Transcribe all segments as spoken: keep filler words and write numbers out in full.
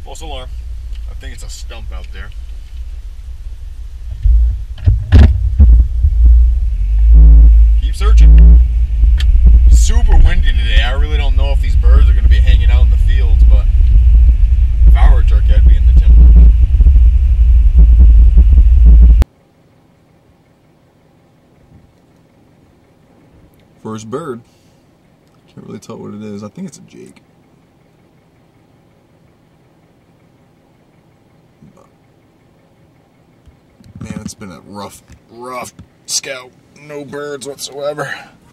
False alarm. I think it's a stump out there. Keep searching. Super windy today. I really don't know if these birds are going to be hanging out in the fields, but if I were a turkey, I'd be in the timber. First bird. Can't really tell what it is. I think it's a jake. Man, it's been a rough, rough scout. No birds whatsoever.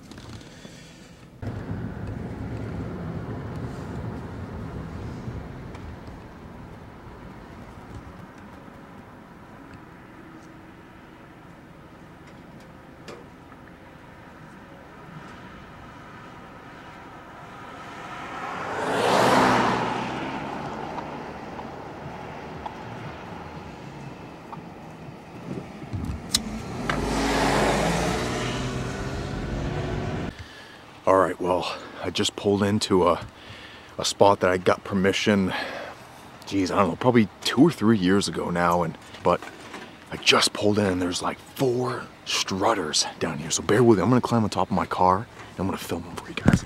All right, well, I just pulled into a, a spot that I got permission, geez, I don't know, probably two or three years ago now, and but I just pulled in and there's like four strutters down here, so bear with me. I'm gonna climb on top of my car and I'm gonna film them for you guys.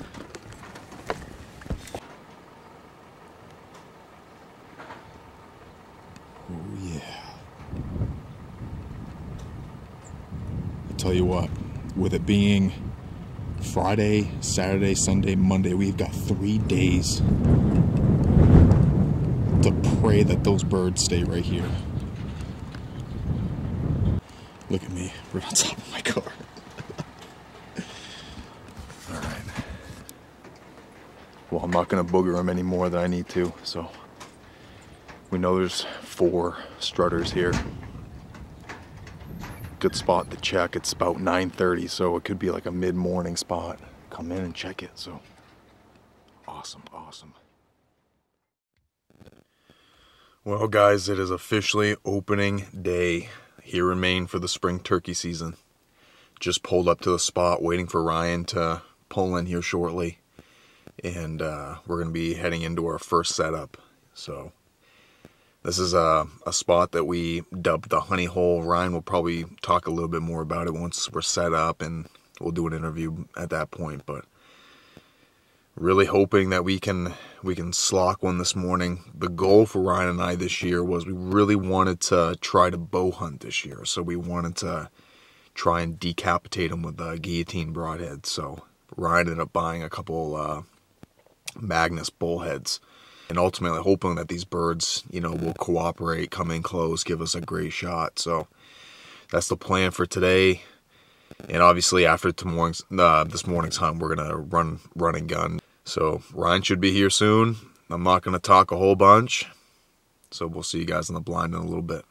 Oh yeah. I'll tell you what, with it being Friday, Saturday, Sunday, Monday, we've got three days to pray that those birds stay right here. Look at me, right on top of my car. Alright. Well, I'm not going to booger them any more than I need to, so we know there's four strutters here. Good spot to check. It's about nine thirty, so it could be like a mid-morning spot. Come in and check it. So awesome, awesome. Well, guys, it is officially opening day here in Maine for the spring turkey season. Just pulled up to the spot, waiting for Ryan to pull in here shortly, and uh, we're going to be heading into our first setup. So this is a, a spot that we dubbed the honey hole. Ryan will probably talk a little bit more about it once we're set up, and we'll do an interview at that point. But really hoping that we can we can slock one this morning. The goal for Ryan and I this year was we really wanted to try to bow hunt this year. So we wanted to try and decapitate him with a guillotine broadhead. So Ryan ended up buying a couple uh, MAGNUS bullheads. And ultimately hoping that these birds, you know, will cooperate, come in close, give us a great shot. So that's the plan for today. And obviously after tomorrow's, uh, this morning's hunt, we're going to run, run and gun. So Ryan should be here soon. I'm not going to talk a whole bunch. So we'll see you guys in the blind in a little bit.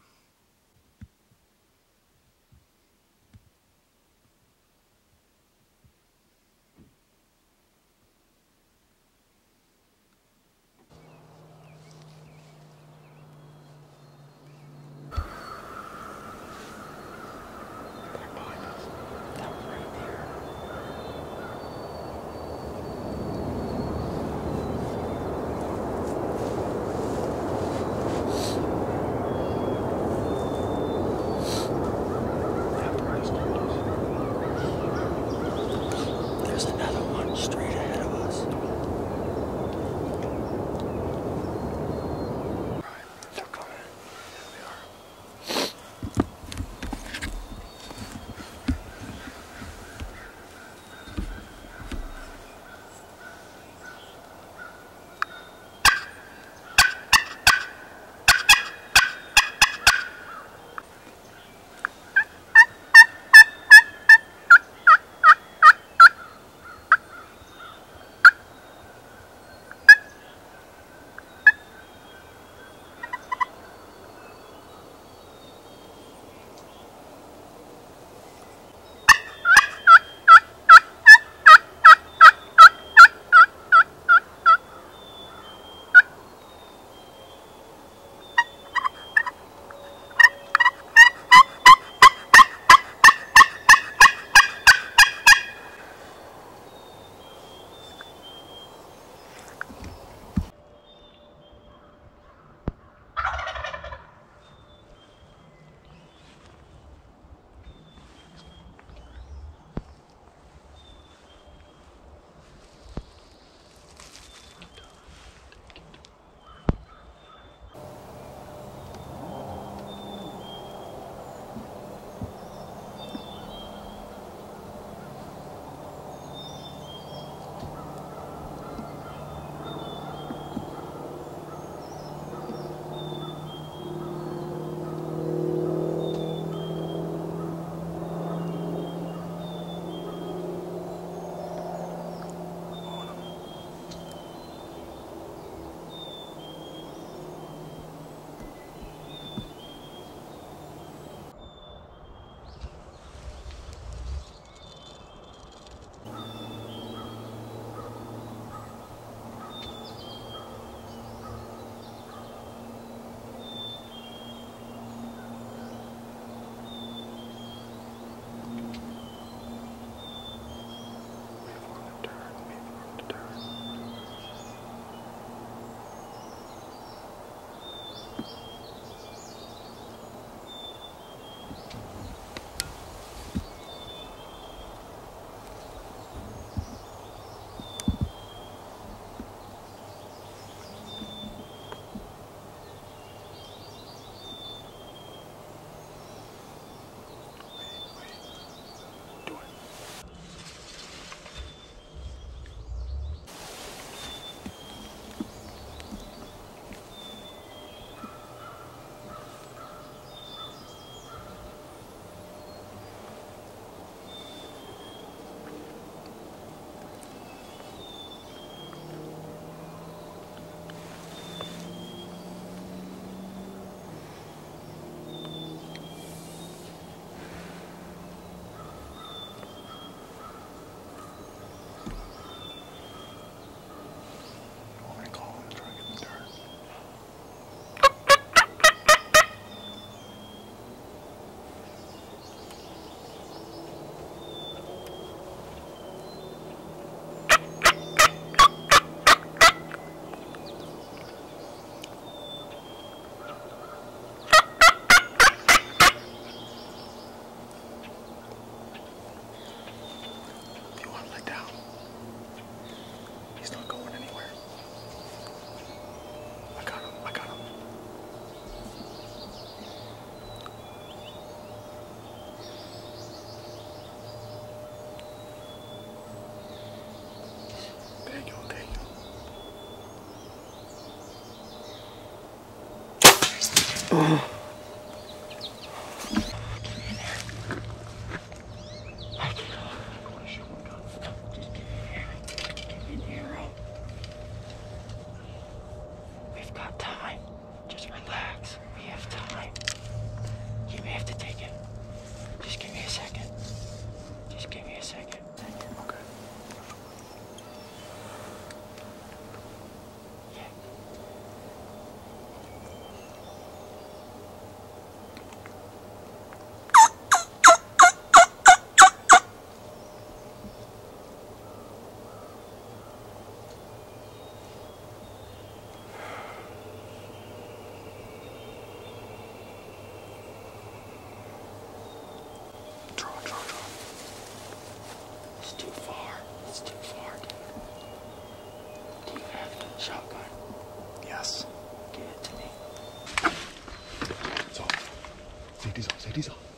Shotgun. Yes. Give it to me. It's off. Safety's off. Safety's off.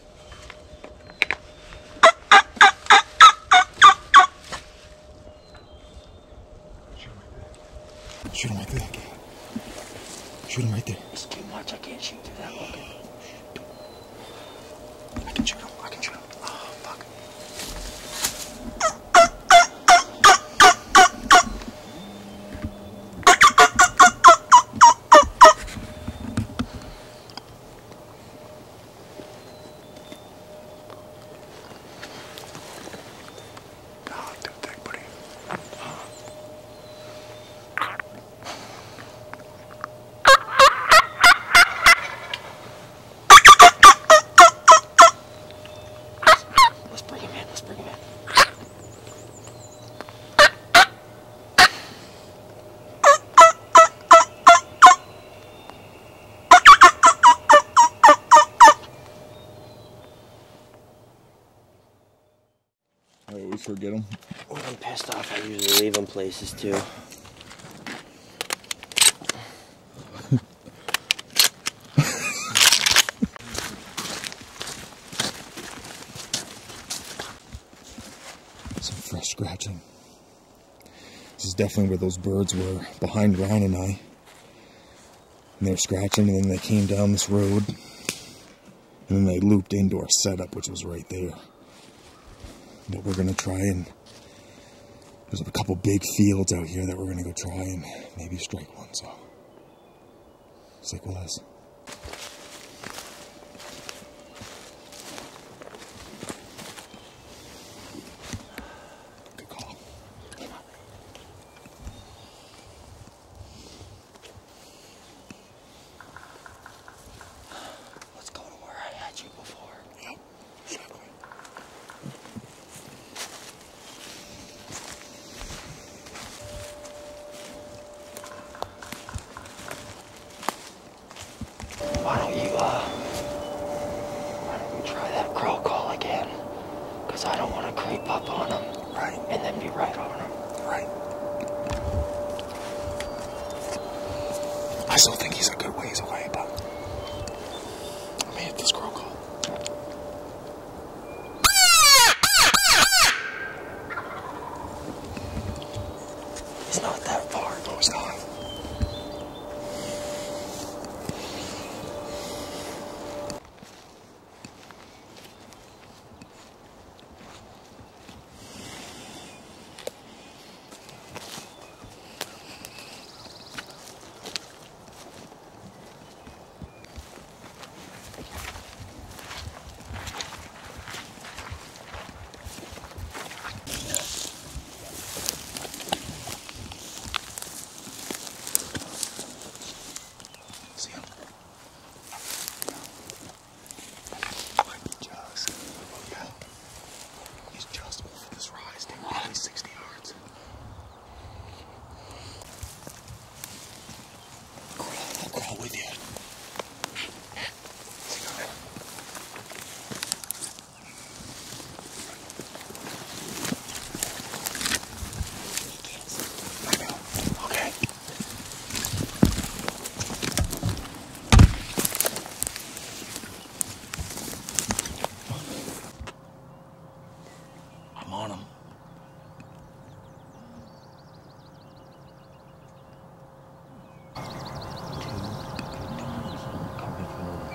Shoot him right through that gate. Shoot him right there. It's too much. I can't shoot through that look. I can shoot him. I can shoot him. Oh, fuck. I always forget them. When I'm pissed off, I usually leave them places too. Some fresh scratching. This is definitely where those birds were, behind Ryan and I. And they were scratching, and then they came down this road. And then they looped into our setup, which was right there. But we're gonna try and, there's a couple big fields out here that we're gonna go try and maybe strike one, so stick with us. Good call. Let's go to where I had you before. Yep, exactly. Why don't you, uh, why don't you try that crow call again? Because I don't want to creep up on them. Right. And then be right on them. Right. I still think he's a good ways away, but let me hit this crow call. It's not that far. No, it's not.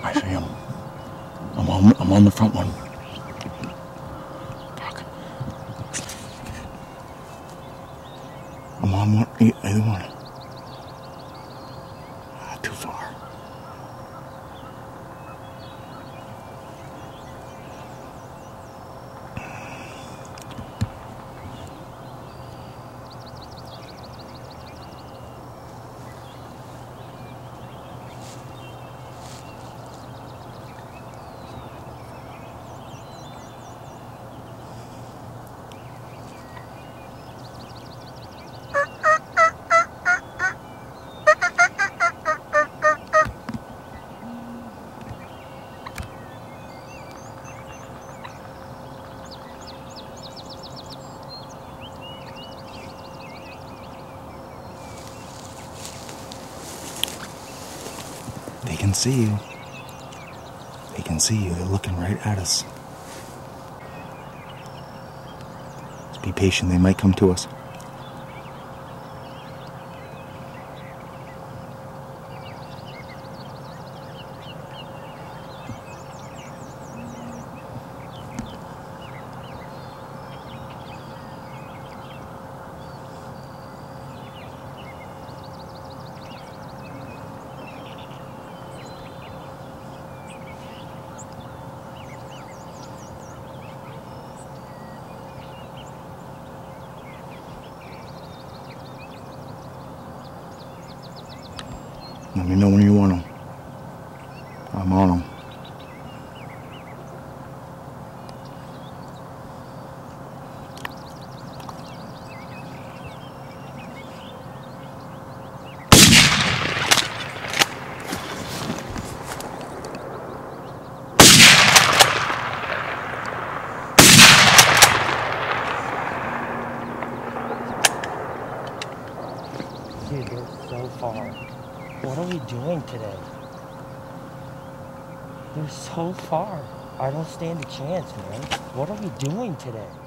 I see him. I'm on, I'm on the front one. Fuck. I'm on one, either one. Ah, too far. They can see you. They can see you. They're looking right at us. Just be patient. They might come to us. Let me know when you want them. I'm on them. Dude, they're so far. What are we doing today? They're so far. I don't stand a chance, man. What are we doing today?